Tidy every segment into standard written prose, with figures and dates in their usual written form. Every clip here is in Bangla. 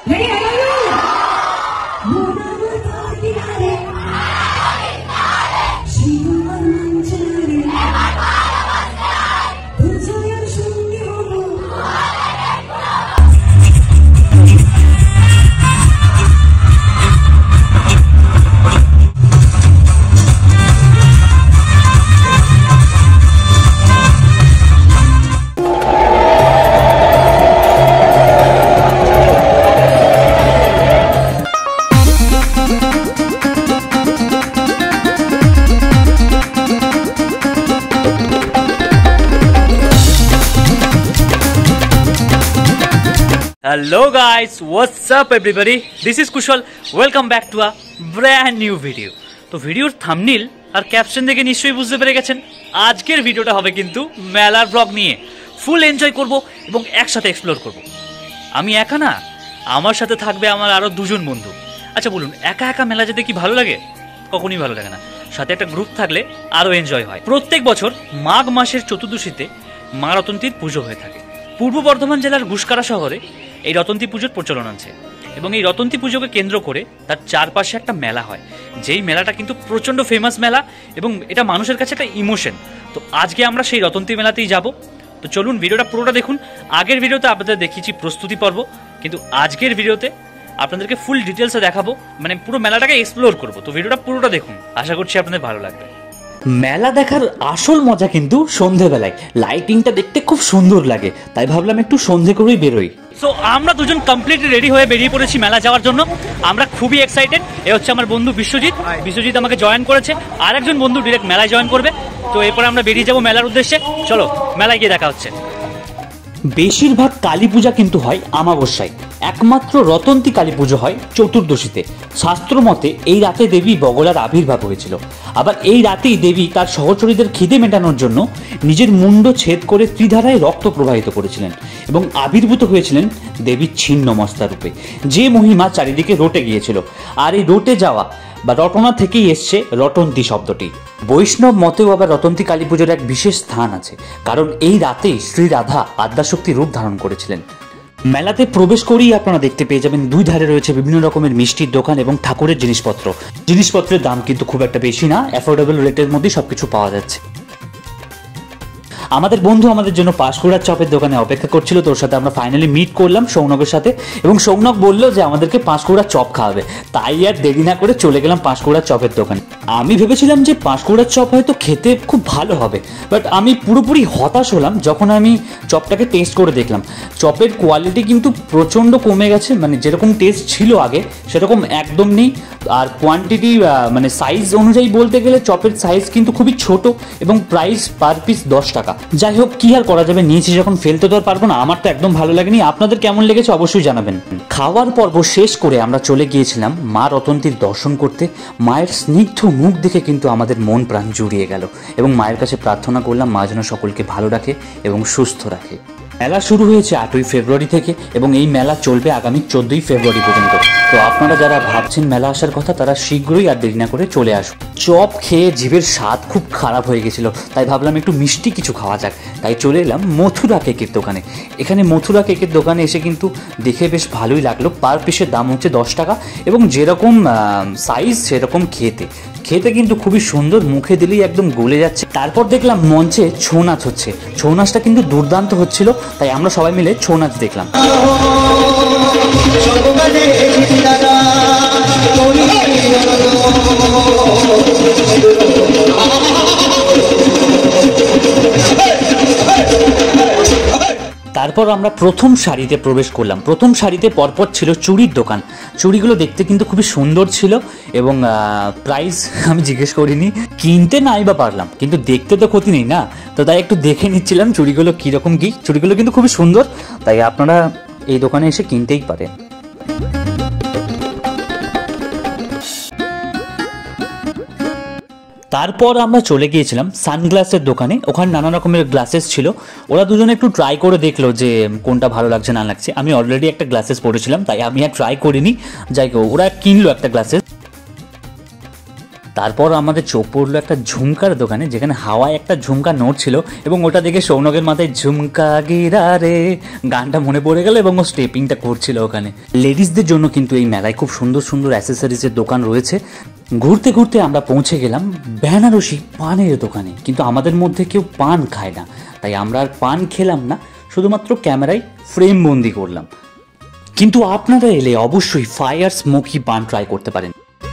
Hello guys, what's up everybody? This is Kushal. Welcome back to a brand new video. তো ভিডিওর থাম্বনেল আর ক্যাপশন দেখে নিশ্চয়ই বুঝতে পেরে গেছেন আজকের ভিডিওটা হবে কিন্তু মেলার ব্লগ নিয়ে। ফুল এনজয় করব এবং একসাথে এক্সপ্লোর করব। আমি একা না, আমার সাথে থাকবে আমার আরো দুজন বন্ধু। আচ্ছা বলুন, একা একা মেলা যেতে কি ভালো লাগে? কখনোই ভালো লাগে না। সাথে একটা গ্রুপ থাকলে আরো এনজয় হয়। প্রত্যেক বছর মাঘ মাসের চতুর্দশীতে মা রতন্তীর পুজো হয়ে থাকে। পূর্ব বর্ধমান জেলার গুসকারা শহরে এই রতন্তী পুজোর প্রচলন আছে এবং এই রতন্তী পুজোকে কেন্দ্র করে তার চারপাশে একটা মেলা হয়, যেই মেলাটা কিন্তু প্রচণ্ড ফেমাস মেলা এবং এটা মানুষের কাছে একটা ইমোশন। তো আজকে আমরা সেই রতন্তী মেলাতেই যাব। তো চলুন ভিডিওটা পুরোটা দেখুন। আগের ভিডিওতে আপনাদের দেখিয়েছি প্রস্তুতি পর্ব, কিন্তু আজকের ভিডিওতে আপনাদেরকে ফুল ডিটেলসে দেখাবো, মানে পুরো মেলাটাকে এক্সপ্লোর করবো। তো ভিডিওটা পুরোটা দেখুন, আশা করছি আপনাদের ভালো লাগবে। মেলা দেখার আসল মজা কিন্তু সন্ধেবেলায়, লাইটিংটা দেখতে খুব সুন্দর লাগে, তাই ভাবলাম একটু সন্ধে করেই বেরোই। সো আমরা দুজন কমপ্লিটলি রেডি হয়ে বেরিয়ে পড়েছি মেলা যাওয়ার জন্য। আমরা খুবই এক্সাইটেড। এ হচ্ছে আমার বন্ধু বিশ্বজিৎ। বিশ্বজিৎ আমাকে জয়েন করেছে, আর একজন বন্ধু ডিরেক্ট মেলায় জয়েন করবে। তো এরপরে আমরা বেরিয়ে যাবো মেলার উদ্দেশ্যে। চলো মেলায় গিয়ে দেখা হচ্ছে। বেশিরভাগ কালী পূজা কিন্তু হয় আমাবস্যায়, একমাত্র রতন্তী কালী পুজো হয় চতুর্দশীতে। শাস্ত্র মতে এই রাতে দেবী বগলার আবির্ভাব হয়েছিল। আবার এই রাতেই দেবী তার সহচরীদের খিদে মেটানোর জন্য নিজের মুন্ড ছেদ করে ত্রিধারায় রক্ত প্রবাহিত করেছিলেন এবং আবির্ভূত হয়েছিলেন দেবীর ছিন্নমস্তা রূপে, যে মহিমা চারিদিকে রটে গিয়েছিল। আর এই রটে যাওয়া বা রটনা থেকেই এসছে রটন্তী শব্দটি। বৈষ্ণব মতেও আবার রতন্তী কালী পুজোর এক বিশেষ স্থান আছে, কারণ এই রাতেই শ্রী রাধা আদ্যাশক্তি রূপ ধারণ করেছিলেন। মেলাতে প্রবেশ করেই আপনারা দেখতে পেয়ে যাবেন দুই ধারে রয়েছে বিভিন্ন রকমের মিষ্টির দোকান এবং ঠাকুরের জিনিসপত্রের দাম কিন্তু খুব একটা বেশি না, অ্যাফোর্ডেবল রেটের মধ্যেই সবকিছু পাওয়া যাচ্ছে। আমাদের বন্ধু আমাদের জন্য পাঁশকুড়ার চপের দোকানে অপেক্ষা করছিল। তোর সাথে আমরা ফাইনালি মিট করলাম সৌনকের সাথে, এবং সৌনক বলল যে আমাদেরকে পাঁশকুড়ার চপ খাওয়াবে। তাই আর দেরি না করে চলে গেলাম পাঁশকুড়ার চপের দোকানে। আমি ভেবেছিলাম যে পাঁশকুড়ার চপ হয়তো খেতে খুব ভালো হবে, বাট আমি পুরোপুরি হতাশ হলাম যখন আমি চপটাকে টেস্ট করে দেখলাম। চপের কোয়ালিটি কিন্তু প্রচণ্ড কমে গেছে, মানে যেরকম টেস্ট ছিল আগে সেরকম একদম নেই। আর কোয়ান্টিটি মানে সাইজ অনুযায়ী বলতে গেলে চপের সাইজ কিন্তু খুবই ছোট এবং প্রাইস পার পিস 10 টাকা। যাই হোক, কি আর করা যাবে, নিয়েছি যখন ফেলতে তো আর পারবো না। আমার তো একদম ভালো লাগেনি। আপনাদের কেমন লেগেছে অবশ্যই জানাবেন। খাওয়ার পর্ব শেষ করে আমরা চলে গিয়েছিলাম মা রতন্তীর দর্শন করতে। মায়ের স্নিগ্ধ মুখ দেখে কিন্তু আমাদের মন প্রাণ জুড়িয়ে গেল এবং মায়ের কাছে প্রার্থনা করলাম মা যেন সকলকে ভালো রাখে এবং সুস্থ রাখে। মেলা শুরু হয়েছে 8ই ফেব্রুয়ারি থেকে এবং এই মেলা চলবে আগামী 14ই ফেব্রুয়ারি পর্যন্ত। তো আপনারা যারা ভাবছেন মেলা আসার কথা, তারা শীঘ্রই আর দেরি না করে চলে আসুন। চপ খেয়ে জিভের স্বাদ খুব খারাপ হয়ে গেছিল, তাই ভাবলাম একটু মিষ্টি কিছু খাওয়া যাক। তাই চলে এলাম মথুরা কেকের দোকানে। এখানে মথুরা কেকের দোকানে এসে কিন্তু দেখে বেশ ভালোই লাগলো। পার পিসের দাম হচ্ছে 10 টাকা এবং যেরকম সাইজ সেরকম খেতে কিন্তু খুবই সুন্দর, মুখে দিলেই একদম গলে যাচ্ছে। তারপর দেখলাম মঞ্চে ছৌ নাচ হচ্ছে। ছৌ নাচটা কিন্তু দুর্দান্ত হচ্ছিল, তাই আমরা সবাই মিলে ছৌ নাচ দেখলাম। তারপর আমরা প্রথম সারিতে প্রবেশ করলাম। প্রথম সারিতে পরপর ছিল চুড়ির দোকান। চুড়িগুলো দেখতে কিন্তু খুবই সুন্দর ছিল এবং প্রাইস আমি জিজ্ঞেস করিনি, কিনতে নাই বা পারলাম, কিন্তু দেখতে তো ক্ষতি নেই না। তো তাই একটু দেখে নিচ্ছিলাম চুড়িগুলো কীরকম কী। চুড়িগুলো কিন্তু খুবই সুন্দর, তাই আপনারা এই দোকানে এসে কিনতেই পারেন। তারপর আমরা চলে গিয়েছিলাম সানগ্লাসের দোকানে। ওখানে নানা রকমের গ্লাসেস ছিল। ওরা দুজনে একটু ট্রাই করে দেখলো যে কোনটা ভালো লাগছে না লাগছে। আমি অলরেডি একটা গ্লাসেস পরেছিলাম, তাই আমি আর ট্রাই করিনি। যাই হোক, ওরা কিনলো একটা গ্লাসেস। তারপর আমাদের চোখ পড়লো একটা ঝুমকার দোকানে, যেখানে হাওয়ায় একটা ঝুমকা নোট ছিল এবং ওটা দেখে সৌনকের মাথায় ঝুমকা গিরা রে গানটা মনে পড়ে গেল এবং ও স্টেপিংটা করছিল ওখানে। লেডিসদের জন্য কিন্তু এই মেলায় খুব সুন্দর সুন্দর অ্যাসেসরিজের দোকান রয়েছে। ঘুরতে ঘুরতে আমরা পৌঁছে গেলাম বেনারসি পানের দোকানে, কিন্তু আমাদের মধ্যে কেউ পান খায় না, তাই আমরা আর পান খেলাম না, শুধুমাত্র ক্যামেরায় ফ্রেম বন্দি করলাম। কিন্তু আপনারা এলে অবশ্যই ফায়ার স্মোকি পান ট্রাই করতে পারেন।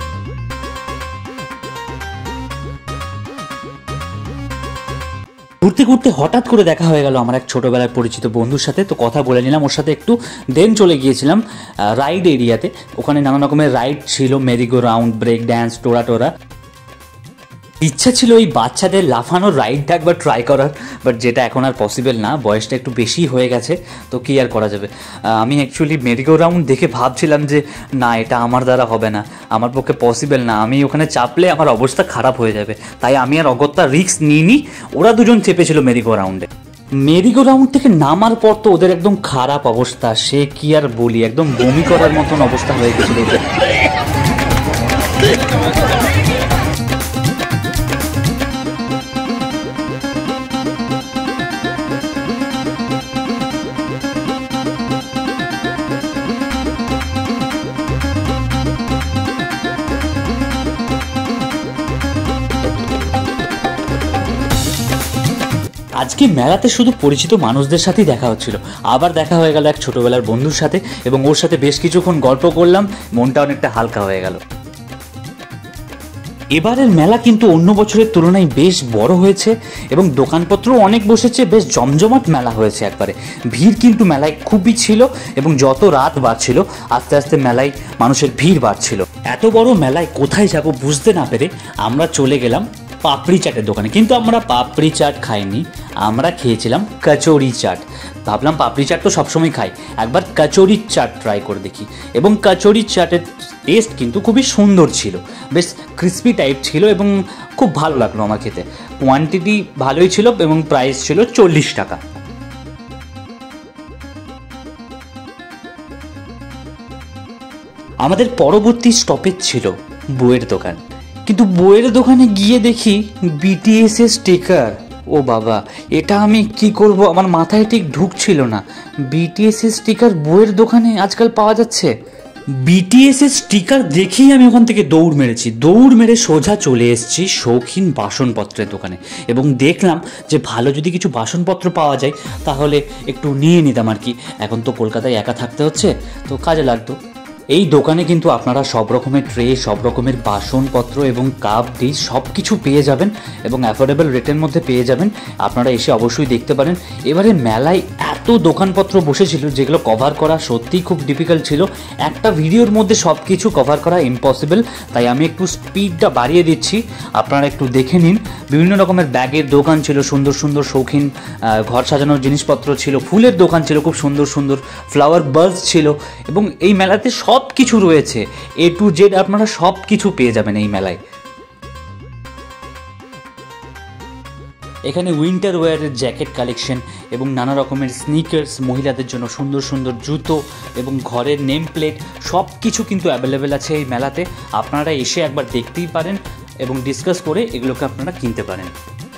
ঘুরতে ঘুরতে হঠাৎ করে দেখা হয়ে গেল আমার এক ছোটোবেলার পরিচিত বন্ধুর সাথে, তো কথা বলে নিলাম ওর সাথে একটু, দেন চলে গিয়েছিলাম রাইড এরিয়াতে। ওখানে নানা রকমের রাইড ছিল, মেরিগো রাউন্ড, ব্রেক ড্যান্স, টোরা। ইচ্ছা ছিল এই বাচ্চাদের লাফানোর রাইডটা একবার ট্রাই করার, বাট যেটা এখন আর পসিবল না, বয়সটা একটু বেশি হয়ে গেছে, তো কী আর করা যাবে। আমি অ্যাকচুয়ালি মেরিগো রাউন্ড দেখে ভাবছিলাম যে না, এটা আমার দ্বারা হবে না, আমার পক্ষে পসিবল না, আমি ওখানে চাপলে আমার অবস্থা খারাপ হয়ে যাবে, তাই আমি আর অগত্যা রিস্ক নিইনি। ওরা দুজন চেপেছিল মেরিগো রাউন্ডে। মেরিগো রাউন্ড থেকে নামার পর তো ওদের একদম খারাপ অবস্থা, সে কি আর বলি, একদম বমি করার মতন অবস্থা হয়ে গেছিল ওদের। আজকে মেলাতে শুধু পরিচিত মানুষদের সাথেই দেখা হচ্ছিল, আবার দেখা হয়ে গেল এক ছোটোবেলার বন্ধুর সাথে এবং ওর সাথে বেশ কিছুক্ষণ গল্প করলাম, মনটা অনেকটা হালকা হয়ে গেল। এবারের মেলা কিন্তু অন্য বছরের তুলনায় বেশ বড় হয়েছে এবং দোকানপত্র অনেক বসেছে, বেশ জমজমাট মেলা হয়েছে একবারে। ভিড় কিন্তু মেলায় খুবই ছিল এবং যত রাত বাড়ছিল আস্তে আস্তে মেলায় মানুষের ভিড় বাড়ছিল। এত বড় মেলায় কোথায় যাব বুঝতে না পেরে আমরা চলে গেলাম পাপড়ি চাটের দোকানে, কিন্তু আমরা পাপড়ি চাট খাইনি, আমরা খেয়েছিলাম কচুরি চাট। ভাবলাম পাপড়ি চাট তো সবসময় খাই, একবার কচুরি চাট ট্রাই করে দেখি, এবং কচুরি চাটের টেস্ট কিন্তু খুবই সুন্দর ছিল, বেশ ক্রিস্পি টাইপ ছিল এবং খুব ভালো লাগলো আমার খেতে। কোয়ান্টিটি ভালোই ছিল এবং প্রাইস ছিল 40 টাকা। আমাদের পরবর্তী স্টপেজ ছিল বইয়ের দোকান, কিন্তু বইয়ের দোকানে গিয়ে দেখি বিটিএস এর স্টিকার। ও বাবা, এটা আমি কি করব, আমার মাথায় ঠিক ঢুকছিল না। বিটিএস এর স্টিকার বইয়ের দোকানে আজকাল পাওয়া যাচ্ছে। বিটিএস এর স্টিকার দেখেই আমি ওখান থেকে দৌড় মেরে সোজা চলে এসেছি শৌখিন বাসনপত্রের দোকানে এবং দেখলাম যে ভালো যদি কিছু বাসনপত্র পাওয়া যায় তাহলে একটু নিয়ে নিতাম আর কি। এখন তো কলকাতায় একা থাকতে হচ্ছে, তো কাজে লাগতো। এই দোকানে কিন্তু আপনারা সব রকমের ট্রে, সব রকমের বাসনপত্র এবং কাপ ডিশ সব কিছু পেয়ে যাবেন এবং অ্যাফোর্ডেবল রেটের মধ্যে পেয়ে যাবেন। আপনারা এসে অবশ্যই দেখতে পারেন। এবারে মেলায় এত দোকানপত্র বসেছিল যেগুলো কভার করা সত্যিই খুব ডিফিকাল্ট ছিল, একটা ভিডিওর মধ্যে সব কিছু কভার করা ইম্পসিবল, তাই আমি একটু স্পিডটা বাড়িয়ে দিচ্ছি, আপনারা একটু দেখে নিন। বিভিন্ন রকমের ব্যাগের দোকান ছিল, সুন্দর সুন্দর শৌখিন ঘর সাজানোর জিনিসপত্র ছিল, ফুলের দোকান ছিল, খুব সুন্দর সুন্দর ফ্লাওয়ার বাজ ছিল এবং এই মেলাতে সব কিছু রয়েছে, A to Z আপনারা সব কিছু পেয়ে যাবেন এই মেলায়। এখানে উইন্টার ওয়্যারের জ্যাকেট কালেকশন এবং নানা রকমের স্নিকার্স, মহিলাদের জন্য সুন্দর সুন্দর জুতো এবং ঘরের নেম প্লেট সব কিছু কিন্তু অ্যাভেলেবেল আছে এই মেলাতে। আপনারা এসে একবার দেখতেই পারেন এবং ডিসকাস করে এগুলোকে আপনারা কিনতে পারেন।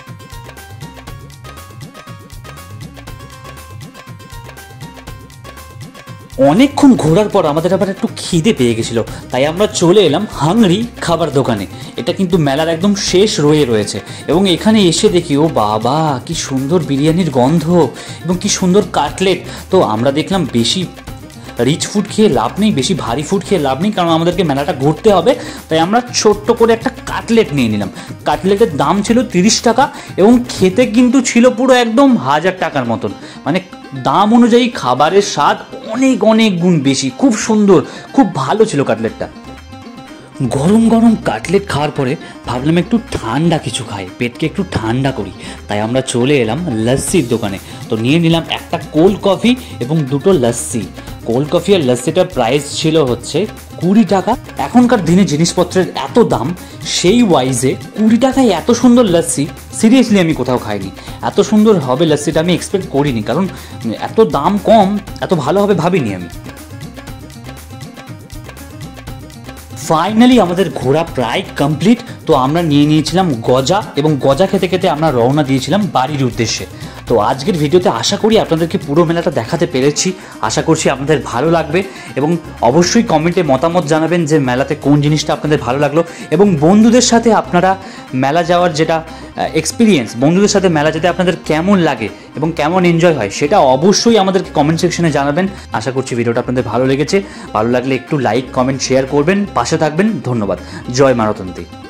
অনেকক্ষণ ঘোরার পর আমাদের আবার একটু খিদে পেয়ে গেছিলো, তাই আমরা চলে এলাম হাংরি খাবার দোকানে। এটা কিন্তু মেলার একদম শেষ রয়ে রয়েছে এবং এখানে এসে দেখি ও বাবা, কি সুন্দর বিরিয়ানির গন্ধ এবং কি সুন্দর কাটলেট। তো আমরা দেখলাম বেশি রিচ ফুড খেয়ে লাভ নেই, বেশি ভারী ফুড খেয়ে লাভ নেই, কারণ আমাদেরকে মেলাটা ঘুরতে হবে, তাই আমরা ছোট্ট করে একটা কাটলেট নিয়ে নিলাম। কাটলেটের দাম ছিল 30 টাকা এবং খেতে কিন্তু ছিল পুরো একদম 1000 টাকার মতন, মানে দাম অনুযায়ী খাবারের স্বাদ অনেক অনেক গুণ বেশি, খুব সুন্দর, খুব ভালো ছিল কাটলেটটা। গরম গরম কাটলেট খাওয়ার পরে ভাবলাম একটু ঠান্ডা কিছু খাই, পেটকে একটু ঠান্ডা করি, তাই আমরা চলে এলাম লস্যির দোকানে। তো নিয়ে নিলাম একটা কোল্ড কফি এবং দুটো লস্যি। কোল্ড কফি আর লস্যিটার প্রাইস ছিল হচ্ছে 20 টাকা। এখনকার দিনে জিনিসপত্রের এত দাম, সেই ওয়াইজে 20 টাকায় এত সুন্দর লস্যি সিরিয়াসলি আমি কোথাও খাইনি। এত সুন্দর হবে লস্যিটা আমি এক্সপেক্ট করিনি, কারণ এত দাম কম, এত ভালো হবে ভাবিনি আমি। ফাইনালি আমাদের ঘোরা প্রায় কমপ্লিট, তো আমরা নিয়ে নিয়েছিলাম গজা, এবং গজা খেতে খেতে আমরা রওনা দিয়েছিলাম বাড়ির উদ্দেশ্যে। তো আজকের ভিডিওতে আশা করি আপনাদেরকে পুরো মেলাটা দেখাতে পেরেছি। আশা করছি আপনাদের ভালো লাগবে, এবং অবশ্যই কমেন্টে মতামত জানাবেন যে মেলাতে কোন জিনিসটা আপনাদের ভালো লাগলো, এবং বন্ধুদের সাথে আপনারা মেলা যাওয়ার যেটা এক্সপিরিয়েন্স, বন্ধুদের সাথে মেলা যেতে আপনাদের কেমন লাগে এবং কেমন এনজয় হয় সেটা অবশ্যই আমাদেরকে কমেন্ট সেকশনে জানাবেন। আশা করছি ভিডিওটা আপনাদের ভালো লেগেছে। ভালো লাগলে একটু লাইক, কমেন্ট, শেয়ার করবেন, পাশে থাকবেন। ধন্যবাদ। জয় মারতন্ত্রী।